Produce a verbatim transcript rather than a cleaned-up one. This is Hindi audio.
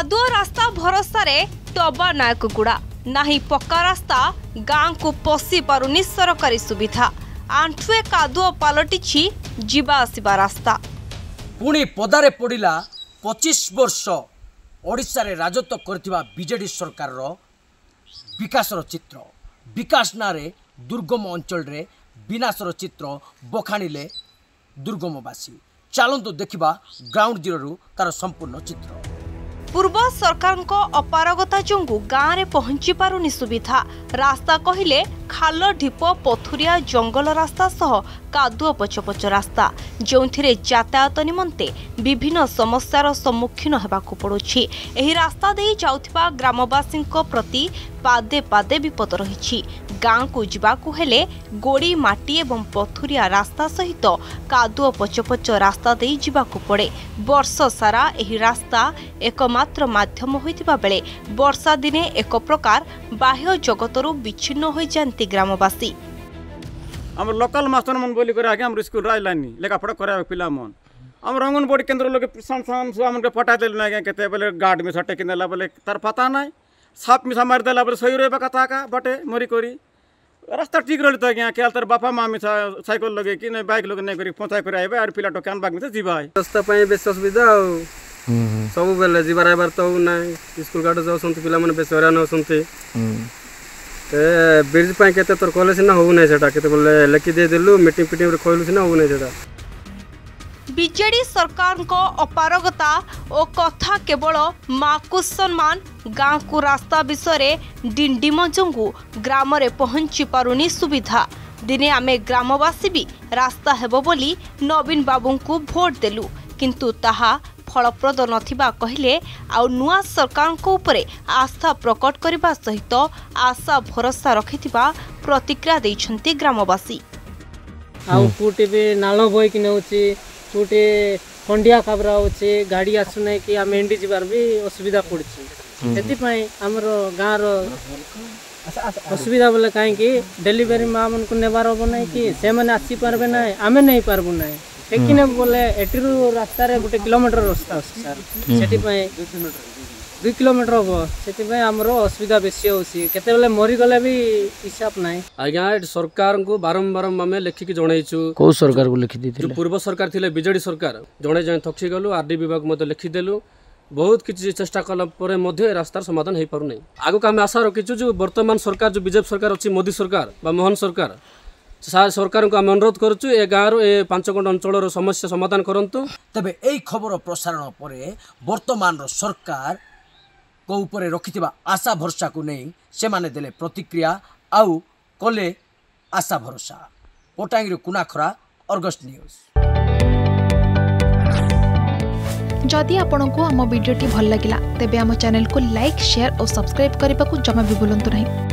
कादुआ रास्ता भरोसा रे टबा नायक गुड़ा नाही पक्का रास्ता गाँ को पशि पारुनी सरकारी सुविधा आंठुए कादुआ पलटिछि जीवा आसिबा रास्ता पुणी पदारे पड़िला पच्चीस वर्ष ओडिशा रे राजत्व करथिबा बीजेडी सरकार रो विकासर चित्र विकास नारे दुर्गम अंचल रे विनाशर चित्र बखाणिले दुर्गमवासी चलतु देखिबा ग्राउंड जीरो तार संपूर्ण चित्र। पूर्व सरकार अपारगता जोंगु गाँव में पहुंची पारुनी सुविधा रास्ता कहले खाल ढीप पथुरिया जंगल रास्ता सह कादुआ पचपच रास्ता जो यातायात निमंते विभिन्न समस्यार सम्मुखीन होबाकु पड़ुछि। एही रास्ता दे जाउथिबा ग्रामवासी प्रति पादे पादे विपद रही गाँ को जावाकु हेले गोड़ी माटी एवं पथुरिया रास्ता सहित कादुआ पचपच रास्ता दे जावाकु पड़े। वर्ष सारा एही रास्ता एकमात्र माध्यम होइतिबा बेले वर्षा दिने एक प्रकार बाह्य जगतरु विच्छिन्न होई जांती ग्रामवासी। हम लोकल मास्टर मन बोली करे आगे हम स्कूल राइलानी लेखा पढ़ा करे पिला मन हम रंगनबाड़ी केन्द्र लोग संस्थान से हमके पटा देल ना केते बोले गार्ड में सटे किनेला बोले तार पता नाही साप मिसा मार देला बोले सही रहबा कथा का बटे मरी करी रास्ता ठीक रहली त आज्ञा केल तार बापा मामी साइकिल लगे कि नै बाइक लगे नै करी पहुंचाई करे आइबे आर पिला टोकान बाग में जीवा है रास्ता पई बेस सुविधा सब बेले जीवा रहबार तो नै स्कूल गार्ड जाउ संत पिला मन बेस हरान होसंती ते ब्रिज पई केते तोर कॉलेज ना हो नै सेटा केते बोले लेखि दे देलु मीटिंग पिटिंग रे खोइलु ना हो नै सेटा। बीजेडी सरकार को अपारगता और कथा केवल माकुस सम्मान गाँ को रास्ता विषय डिंडिम जोंगु ग्राम रे पहुंची पारुनी सुविधा दिने आमे ग्रामवासी भी रास्ता हेबो बोली नवीन बाबू को भोट देलु किंतु ताहा फलप्रद नथिबा कहले आ नुआ सरकार को ऊपरे आस्था प्रकट करबा सहित आशा भरोसा रखिथिबा प्रतिक्रिया दैछंती ग्रामवासी। आउ पुटी भी नालो बोई कि नउची पुटी खंडिया खबरा होची गाड़ी आसु नै कि आमे इंडी जिबार भी असुविधा पड़छि सेति पई हमर गाँ रो असुविधा बोले काहे कि डिलीवरी मां मन को नेबार हो नै कि से माने आसी पारबे नै आमे नै पारबो नै एकिने बोले एटिरु रास्ता रे गोटे किलोमीटर रास्ता सर सेति पई दो किलोमीटर हो सेति पई हमरो असुविधा बेसी होसी केते बेले मरि गले भी हिसाब नै। आज्ञा सरकार को बारंबार आम लिखिक जनईचु को सरकार को लिखि जो पूर्व सरकार थिले बीजेडी सरकार जड़े जड़े थक्सी गलु आरडी विभाग मध्य लिखिदेलु बहुत किसी चेष्टा कला परे मध्य रास्तार समाधान हो पारु नै। आगक आम आशा रखिचु जो वर्तमान सरकार जो बीजेपी सरकार अच्छी मोदी सरकार बा मोहन सरकार सरकार को आम अनुरोध करुचु ए गाँव ए पांचगंड अंचल समस्या समाधान करंतु। तबे एई खबर प्रसारण परे वर्तमान रो सरकार को ऊपर रखिथिबा आशा भरोसा को नहीं से माने देले प्रतिक्रिया आउ कले आशा भरोसा। पटांगी कुनाखरा अर्गस न्यूज। जदि आपंक आम भिडी भल लगा तेब आम चैनल को लाइक शेयर और सब्सक्राइब करने को जमा भी भूलु नहीं।